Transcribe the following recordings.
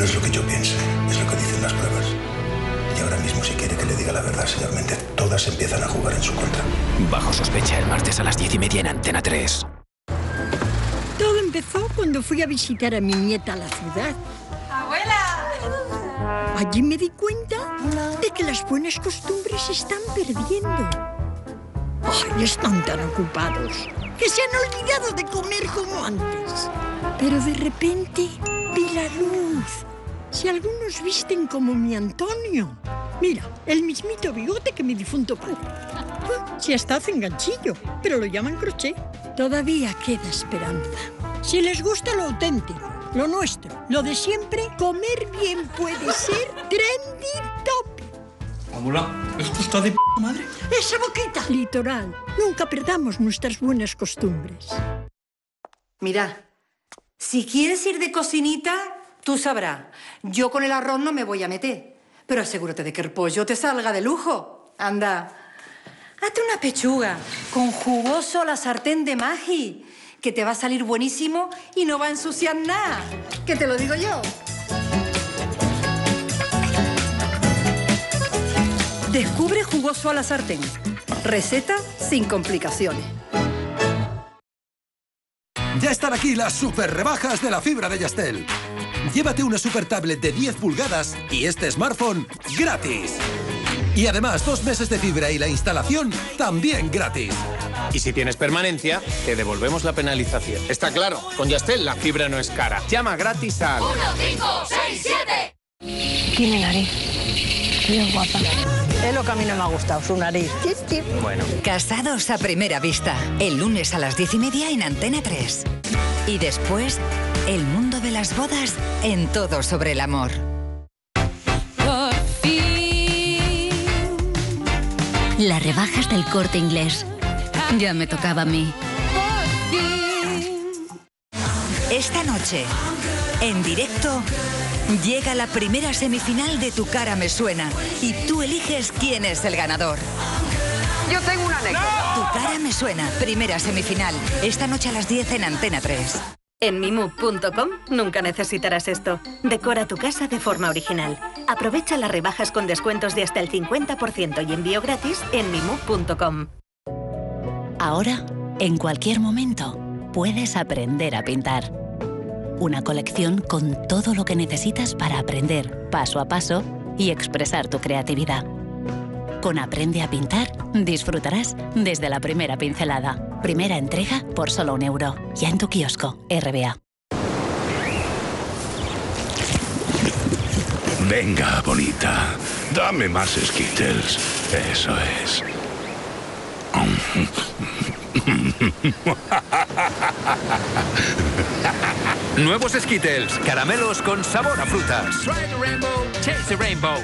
es lo que yo piense, es lo que dicen las pruebas. Y ahora mismo, si quiere que le diga la verdad, señor Méndez, todas empiezan a jugar en su contra. Bajo sospecha el martes a las 10:30 en Antena 3. Todo empezó cuando fui a visitar a mi nieta a la ciudad. ¡Abuela! Allí me di cuenta de que las buenas costumbres se están perdiendo. Ay, están tan ocupados que se han olvidado de comer como antes. Pero de repente vi la luz. Si algunos visten como mi Antonio. Mira, el mismito bigote que mi difunto padre. Si hasta hacen ganchillo, pero lo llaman crochet. Todavía queda esperanza. Si les gusta lo auténtico, lo nuestro, lo de siempre, comer bien puede ser trendy top. Abuela, ¿esto está de p*** madre? ¡Esa boquita! Litoral, nunca perdamos nuestras buenas costumbres. Mira, si quieres ir de cocinita, tú sabrás. Yo con el arroz no me voy a meter. Pero asegúrate de que el pollo te salga de lujo. Anda, hazte una pechuga con jugoso a la sartén de Maggi, que te va a salir buenísimo y no va a ensuciar nada. Que te lo digo yo. Descubre jugoso a la sartén. Receta sin complicaciones. Ya están aquí las super rebajas de la fibra de Yastel. Llévate una super tablet de 10 pulgadas y este smartphone gratis. Y además 2 meses de fibra y la instalación también gratis. Y si tienes permanencia, te devolvemos la penalización. Está claro, con Yastel la fibra no es cara. Llama gratis al 1567. Tiene nariz. Qué guapa. Es lo que a mí no me ha gustado, su nariz. Bueno. Casados a primera vista. El lunes a las 10:30 en Antena 3. Y después, el mundo de las bodas en Todo sobre el amor. Por fin. Las rebajas del Corte Inglés. Ya me tocaba a mí. Por fin. Esta noche, en directo, llega la primera semifinal de Tu cara me suena y tú eliges quién es el ganador. Yo tengo una anécdota. Tu cara me suena, primera semifinal, esta noche a las 10 en Antena 3. En mimove.com nunca necesitarás esto. Decora tu casa de forma original. Aprovecha las rebajas con descuentos de hasta el 50% y envío gratis en mimove.com. Ahora, en cualquier momento, puedes aprender a pintar. Una colección con todo lo que necesitas para aprender paso a paso y expresar tu creatividad. Con Aprende a Pintar, disfrutarás desde la primera pincelada. Primera entrega por solo €1. Ya en tu kiosco, RBA. Venga, bonita. Dame más Skittles. Eso es. Nuevos Skittles, caramelos con sabor a frutas. Try the rainbow, chase the rainbow.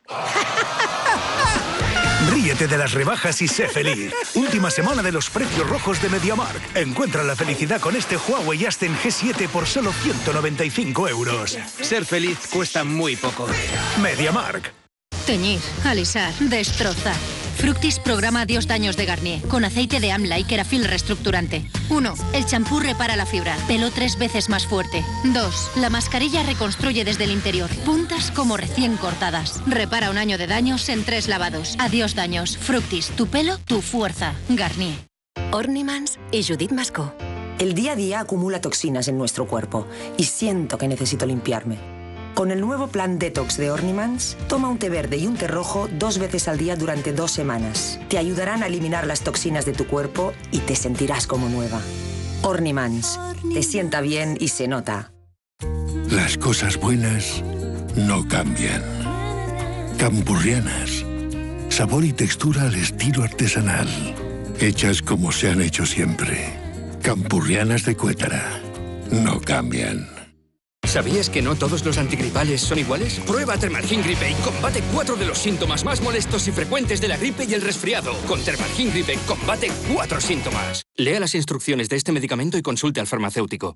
Ríete de las rebajas y sé feliz. Última semana de los precios rojos de MediaMarkt. Encuentra la felicidad con este Huawei Ascend G7 por solo €195. Ser feliz cuesta muy poco. MediaMarkt. Teñir, alisar, destrozar. Fructis programa Adiós daños de Garnier con aceite de Amla y Kerafil reestructurante. 1. El champú repara la fibra, pelo 3 veces más fuerte. 2. La mascarilla reconstruye desde el interior, puntas como recién cortadas. Repara un año de daños en 3 lavados. Adiós daños. Fructis, tu pelo, tu fuerza. Garnier. Ornimans y Judith Mascó. El día a día acumula toxinas en nuestro cuerpo y siento que necesito limpiarme. Con el nuevo plan Detox de Ornimans, toma un té verde y un té rojo 2 veces al día durante 2 semanas. Te ayudarán a eliminar las toxinas de tu cuerpo y te sentirás como nueva. Ornimans. Te sienta bien y se nota. Las cosas buenas no cambian. Campurrianas. Sabor y textura al estilo artesanal. Hechas como se han hecho siempre. Campurrianas de Cuétara. No cambian. ¿Sabías que no todos los antigripales son iguales? Prueba Termalgin Gripe y combate 4 de los síntomas más molestos y frecuentes de la gripe y el resfriado. Con Termalgin Gripe combate 4 síntomas. Lea las instrucciones de este medicamento y consulte al farmacéutico.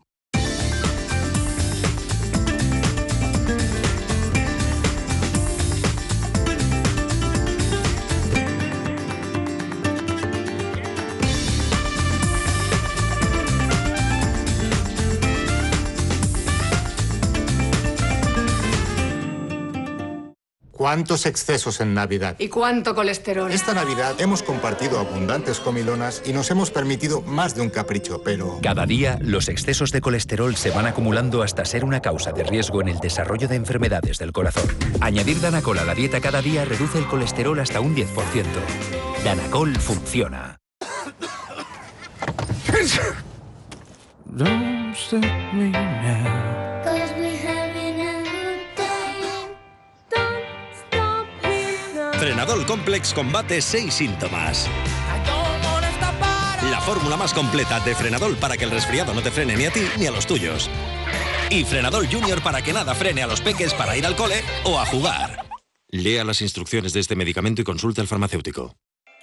¿Cuántos excesos en Navidad? ¿Y cuánto colesterol? Esta Navidad hemos compartido abundantes comilonas y nos hemos permitido más de un capricho, pero... Cada día, los excesos de colesterol se van acumulando hasta ser una causa de riesgo en el desarrollo de enfermedades del corazón. Añadir Danacol a la dieta cada día reduce el colesterol hasta un 10%. Danacol funciona. Don't stop me now. 'Cause we having a good time. Don't stop me now. Frenadol Complex combate 6 síntomas. La fórmula más completa de Frenadol para que el resfriado no te frene ni a ti ni a los tuyos. Y Frenadol Junior para que nada frene a los peques para ir al cole o a jugar. Lea las instrucciones de este medicamento y consulte al farmacéutico.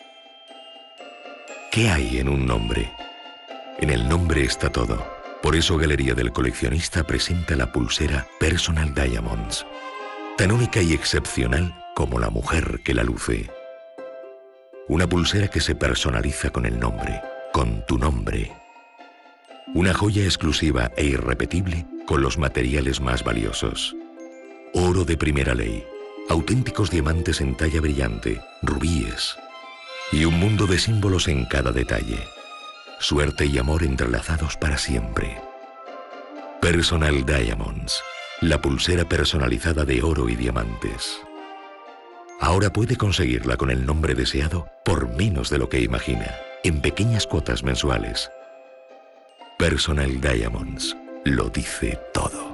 ¿Qué hay en un nombre? En el nombre está todo. Por eso Galería del Coleccionista presenta la pulsera Personal Diamonds. Tan única y excepcional como la mujer que la luce. Una pulsera que se personaliza con el nombre, con tu nombre. Una joya exclusiva e irrepetible con los materiales más valiosos. Oro de primera ley, auténticos diamantes en talla brillante, rubíes. Y un mundo de símbolos en cada detalle. Suerte y amor entrelazados para siempre. Personal Diamonds, la pulsera personalizada de oro y diamantes. Ahora puede conseguirla con el nombre deseado por menos de lo que imagina, en pequeñas cuotas mensuales. Personal Diamonds lo dice todo.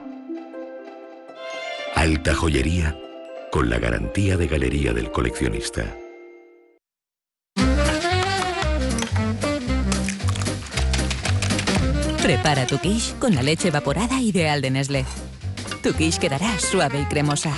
Alta joyería con la garantía de Galería del Coleccionista. Prepara tu quiche con la leche evaporada ideal de Nestlé. Tu quiche quedará suave y cremosa.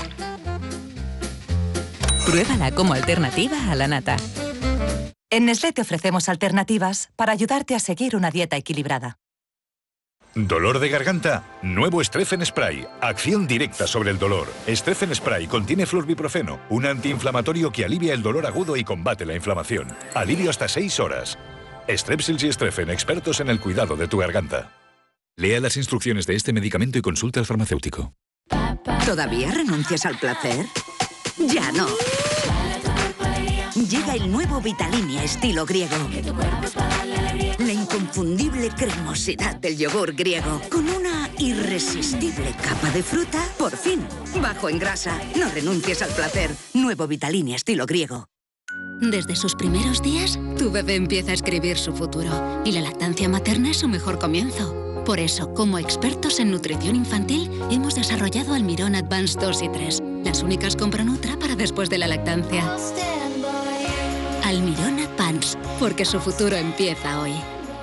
Pruébala como alternativa a la nata. En Nestlé te ofrecemos alternativas para ayudarte a seguir una dieta equilibrada. ¿Dolor de garganta? Nuevo Strethen Spray. Acción directa sobre el dolor. Strethen Spray contiene florbiprofeno, un antiinflamatorio que alivia el dolor agudo y combate la inflamación. Alivio hasta 6 horas. Strepsils y Strethen, expertos en el cuidado de tu garganta. Lea las instrucciones de este medicamento y consulte al farmacéutico. ¿Todavía renuncias al placer? ¡Ya no! Llega el nuevo Vitalinia estilo griego. La inconfundible cremosidad del yogur griego, con una irresistible capa de fruta, por fin, bajo en grasa. No renuncies al placer. Nuevo Vitalinia estilo griego. Desde sus primeros días, tu bebé empieza a escribir su futuro y la lactancia materna es su mejor comienzo. Por eso, como expertos en nutrición infantil, hemos desarrollado Almirón Advance 2 y 3, las únicas con Pronutra para después de la lactancia. Almirón Advance, porque su futuro empieza hoy.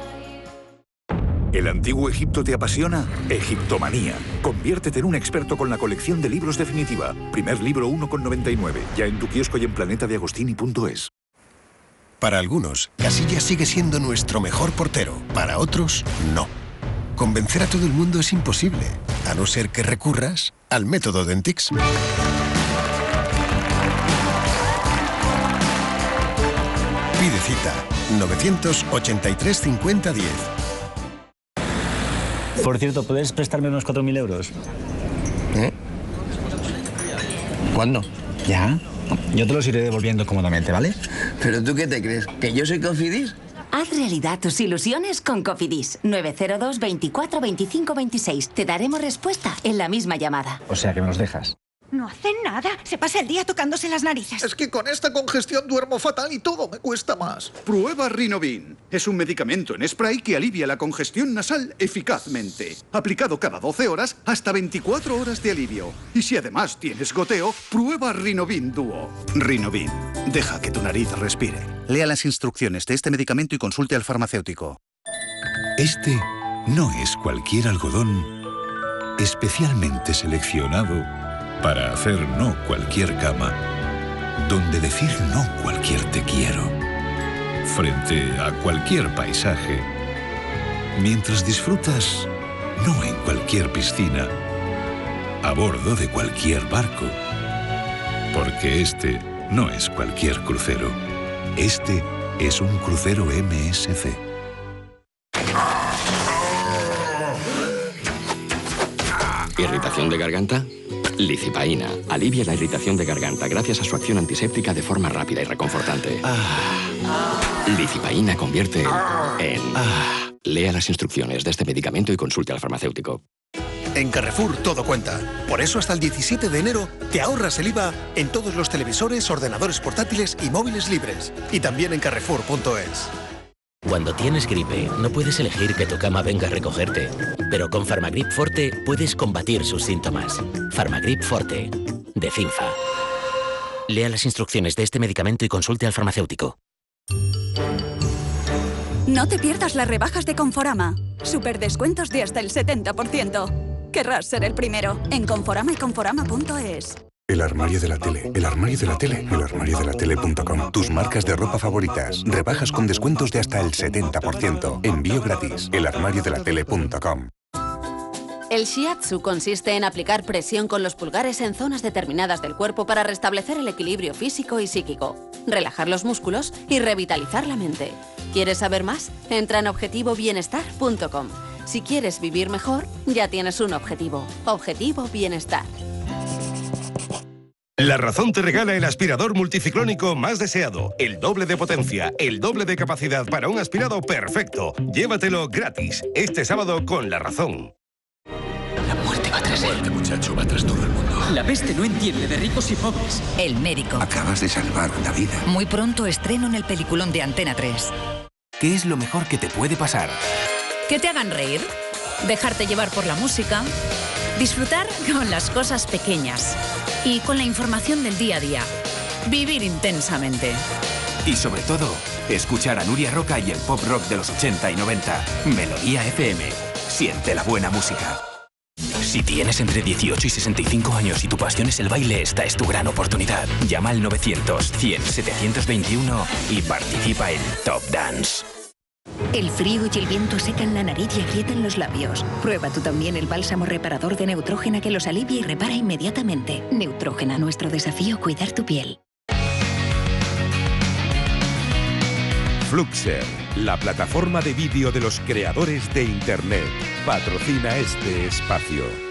¿El antiguo Egipto te apasiona? Egiptomanía. Conviértete en un experto con la colección de libros definitiva. Primer libro 1,99. Ya en tu kiosco y en planetadeagostini.es. Para algunos, Casillas sigue siendo nuestro mejor portero. Para otros, no. Convencer a todo el mundo es imposible, a no ser que recurras al método Dentix. Pide cita 983 50 10. Por cierto, ¿puedes prestarme unos 4.000 euros? ¿Eh? ¿Cuándo? ¿Ya? Yo te los iré devolviendo cómodamente, ¿vale? ¿Pero tú qué te crees? ¿Que yo soy Cofidis? Haz realidad tus ilusiones con Cofidis. 902 24 25 26. Te daremos respuesta en la misma llamada. O sea que me los dejas. No hace nada. Se pasa el día tocándose las narices. Es que con esta congestión duermo fatal y todo me cuesta más. Prueba Rinovin. Es un medicamento en spray que alivia la congestión nasal eficazmente. Aplicado cada 12 horas, hasta 24 horas de alivio. Y si además tienes goteo, prueba Rinovin Duo. Rinovin. Deja que tu nariz respire. Lea las instrucciones de este medicamento y consulte al farmacéutico. Este no es cualquier algodón especialmente seleccionado para hacer no cualquier cama, donde decir no cualquier te quiero, frente a cualquier paisaje, mientras disfrutas no en cualquier piscina, a bordo de cualquier barco, porque este no es cualquier crucero, este es un crucero MSC. ¿Irritación de garganta? Licipaína. Alivia la irritación de garganta gracias a su acción antiséptica de forma rápida y reconfortante. Licipaína convierte en... Lea las instrucciones de este medicamento y consulte al farmacéutico. En Carrefour todo cuenta. Por eso hasta el 17 de enero te ahorras el IVA en todos los televisores, ordenadores portátiles y móviles libres. Y también en Carrefour.es. Cuando tienes gripe, no puedes elegir que tu cama venga a recogerte. Pero con Farmagrip Forte puedes combatir sus síntomas. Farmagrip Forte, de Cinfa. Lea las instrucciones de este medicamento y consulte al farmacéutico. No te pierdas las rebajas de Conforama. Superdescuentos de hasta el 70%. Querrás ser el primero en Conforama y Conforama.es. El armario de la tele, el armario de la tele, el armario de la tele.com. Tus marcas de ropa favoritas. Rebajas con descuentos de hasta el 70%. Envío gratis. El armario de la tele.com. El shiatsu consiste en aplicar presión con los pulgares en zonas determinadas del cuerpo para restablecer el equilibrio físico y psíquico, relajar los músculos y revitalizar la mente. ¿Quieres saber más? Entra en objetivobienestar.com. Si quieres vivir mejor, ya tienes un objetivo. Objetivo Bienestar. La Razón te regala el aspirador multiciclónico más deseado. El doble de potencia, el doble de capacidad para un aspirado perfecto. Llévatelo gratis este sábado con La Razón. La muerte va tras él. Muerte, muchacho, va tras todo el mundo. La peste no entiende de ricos y pobres. El médico. Acabas de salvar una vida. Muy pronto estreno en el peliculón de Antena 3. ¿Qué es lo mejor que te puede pasar? Que te hagan reír, dejarte llevar por la música, disfrutar con las cosas pequeñas y con la información del día a día. Vivir intensamente. Y sobre todo, escuchar a Nuria Roca y el pop rock de los 80 y 90. Melodía FM. Siente la buena música. Si tienes entre 18 y 65 años y tu pasión es el baile, esta es tu gran oportunidad. Llama al 900-100-721 y participa en Top Dance. El frío y el viento secan la nariz y aprietan los labios. Prueba tú también el bálsamo reparador de Neutrógena que los alivia y repara inmediatamente. Neutrógena, nuestro desafío, cuidar tu piel. Fluxer, la plataforma de vídeo de los creadores de Internet, patrocina este espacio.